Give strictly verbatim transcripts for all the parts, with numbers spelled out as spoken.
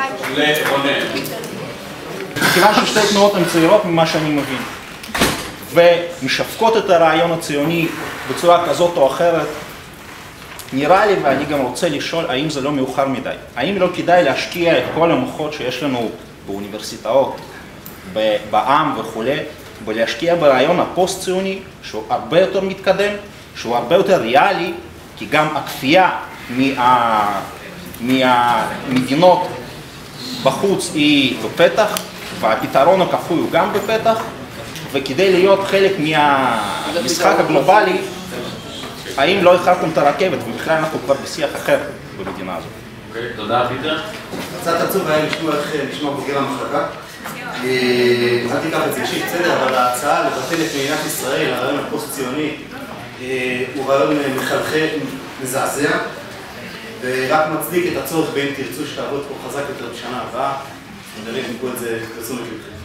לרונן. מכיוון ששתי תנועות הן צעירות ממה שאני מבין, ומשווקות את הרעיון הציוני בצורה כזאת או אחרת, נראה לי, ואני גם רוצה לשאול, האם זה לא מאוחר מדי? האם לא כדאי להשקיע את כל המוחות שיש לנו באוניברסיטאות, בעם וכו', ולהשקיע ברעיון הפוסט-ציוני, שהוא הרבה יותר מתקדם, שהוא הרבה יותר ריאלי, כי גם הכפייה מה... מהמדינות בחוץ היא בפתח, והפתרון הכפוי הוא גם בפתח, וכדי להיות חלק מהמשחק הגלובלי, האם לא הכרתם את הרכבת, ובכלל אנחנו כבר בשיח אחר במדינה הזאת. אוקיי, תודה, פיטר. קצת עצוב היה לשמוע איך נשמע בוגר המחלקה. אל תיקח את זה אישית, בסדר, אבל ההצעה לבטל את מדינת ישראל, הרעיון הפוסט-ציוני, הוא רעיון מחלחל, מזעזע, ורק מצדיק את הצורך בין תרצו שתעבוד פה חזק יותר בשנה הבאה. נדלג מפה את זה לתשומת לבכם.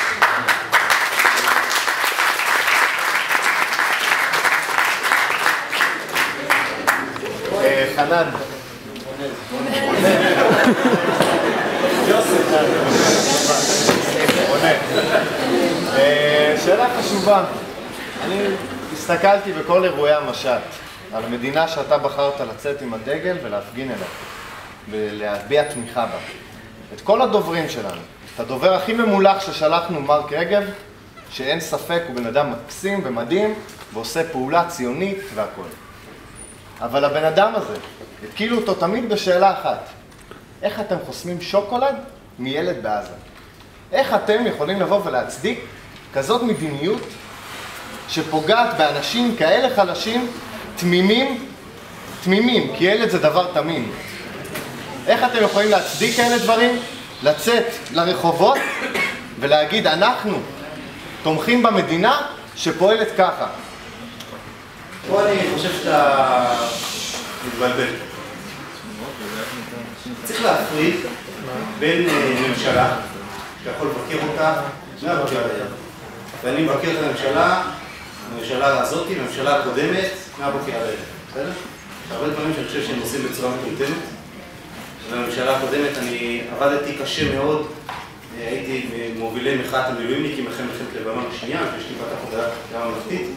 חנן. שאלה חשובה. אני הסתכלתי בכל אירועי המשט על המדינה שאתה בחרת לצאת עם הדגל ולהפגין אליה ולהביע תמיכה בה. את כל הדוברים שלנו, את הדובר הכי ממולח ששלחנו, מרק רגב, שאין ספק הוא בן אדם מקסים ומדהים ועושה פעולה ציונית והכל. אבל הבן אדם הזה, התקילו אותו תמיד בשאלה אחת: איך אתם חוסמים שוקולד מילד בעזה? איך אתם יכולים לבוא ולהצדיק כזאת מדיניות שפוגעת באנשים כאלה חלשים, תמימים, תמימים, כי ילד זה דבר תמים. איך אתם יכולים להצדיק כאלה דברים? לצאת לרחובות ולהגיד אנחנו תומכים במדינה שפועלת ככה. פה אני חושב שאתה מתבלבל. צריך להפריד בין ממשלה שאתה יכול לבקר אותה מהבקר עליה. ואני מבקר את הממשלה, הממשלה הזאת, הממשלה הקודמת, מהבקר עליה. בסדר? הרבה דברים שאני חושב שהם עושים בצורה מטומטמת. בממשלה הקודמת אני עבדתי קשה מאוד, הייתי מובילי מחאת המילואימניקים אחרי מלחמת לבנון השנייה, ויש לי בת עבודה גם ממלכתית.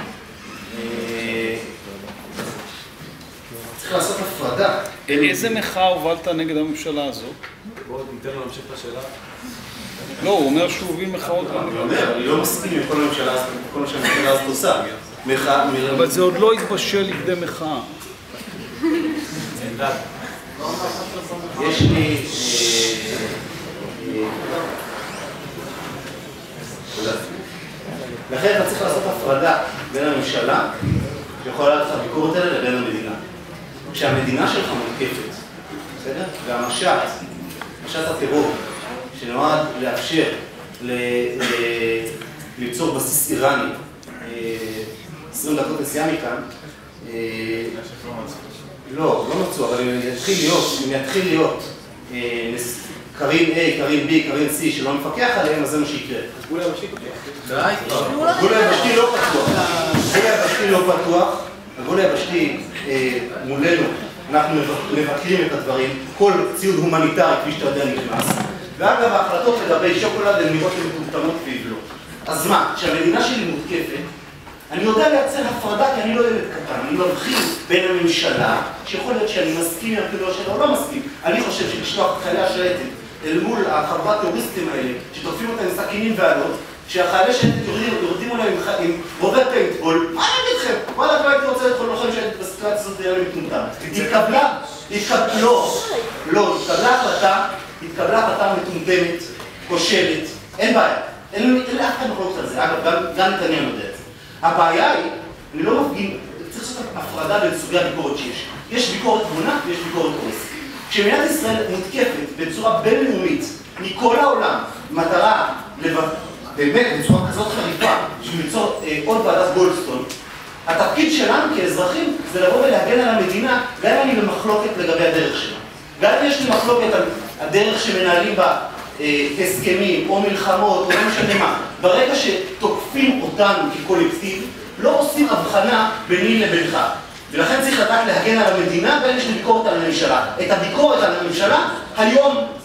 צריך לעשות הפרדה. איזה מחאה הובלת נגד הממשלה הזאת? בואו ניתן לו להמשיך את השאלה. לא, הוא אומר שהוא הוביל מחאות. אני לא מסכים עם כל הממשלה הזאת, כל מה שהממשלה הזאת עושה. אבל זה עוד לא התבשל לכדי מחאה. יש לי... לכן אתה צריך לעשות הפרדה בין הממשלה שיכולה לעשות הביקורת האלה לבין המדינה. כשהמדינה שלך מותקפת, בסדר? והמשט, משט הטרור, שנועד לאפשר ליצור בסיס איראני, עשרים דקות נסיעה מכאן, לא, לא מצאו, אבל אם יתחיל להיות, אם יתחיל להיות קרין A, קרין B, קרין C שלא מפקח עליהם, אז זה מה שיקרה. גבול היבשתי פתוח. גבול היבשתי לא פתוח. גבול היבשתי לא פתוח. הגבול היבשתי מולנו, אנחנו מבקרים את הדברים. כל ציוד הומניטרי, כפי שאתה יודע, נכנס. ואגב, ההחלטות לגבי שוקולד הן נראות למטומטמות ויבלו. אז מה, כשהמדינה שלי מותקפת, אני יודע לייצר הפרדה כי אני לא ילד קטן, אני מבחין בין הממשלה, שיכול להיות שאני מסכים עם הפעולה שלו או לא מסכים. אני חושב שלשלוח את חיילי השייטת אל מול החברת טרוריסטים האלה, שתוקפים אותם עם סכינים ועלות, שהחיילי שייטת יורדים אולי עם רובי פיינטבול, מה אני אגיד לכם? וואלה, לא הייתי רוצה לדחול לוחם שייטת בסיטואציה הזאת היה למתמודד. התקבלה, התקבלה, לא, לא, התקבלה החלטה, התקבלה החלטה מטומטמת, כושלת, אין בעיה. אין לאף אחד מחלוקת על זה, אגב, גם נתניהו יודע את זה. הבעיה היא, אני לא מפגין, צריך לעשות הפרדה בין סוגי הביקורת שיש. יש ביקורת תבונה ויש ביקורת עומס. כשמדינת ישראל מותקפת בצורה בינלאומית מכל העולם, מטרה באמת בצורה כזאת חריפה, בשביל ליצור עוד ועדת גולדסטון, התפקיד שלנו כאזרחים זה לבוא ולהגן על המדינה, גם אם אני במחלוקת לגבי הדרך שלה. גם אם יש לי מחלוקת על הדרך שמנהלים בה הסכמים או מלחמות או לא משנה מה, ברגע שתוקפים אותנו כקולקטיב, לא עושים הבחנה ביני לבינך. ולכן צריך לדעת להגן על המדינה ואין יש לי ביקורת על הממשלה. את הביקורת על הממשלה היום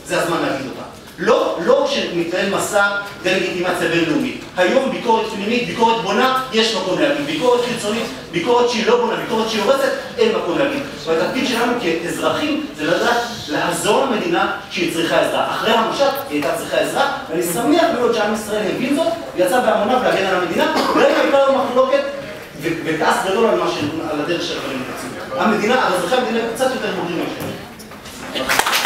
זה הזמן להגיד אותה. לא, לא שמתנהל מסע דה-לגיטימציה בינלאומית. היום ביקורת פנימית, ביקורת בונה, יש מקום להגיד. ביקורת חיצונית, ביקורת שהיא לא בונה, ביקורת שהיא הורסת, אין מקום להגיד. והתפקיד שלנו כאזרחים זה לדעת לעזור למדינה שהיא צריכה עזרה. אחרי המשט היא הייתה צריכה עזרה, ואני שמח מאוד שעם ישראל הבין זאת, ויצא בהמוניו להגן על המדינה, ואין הייתה לו מחלוקת וכעס גדול על מה ש... על הדרך של הדברים. המדינה, אזרחי המדינה קצת יותר בוגרים מאשר.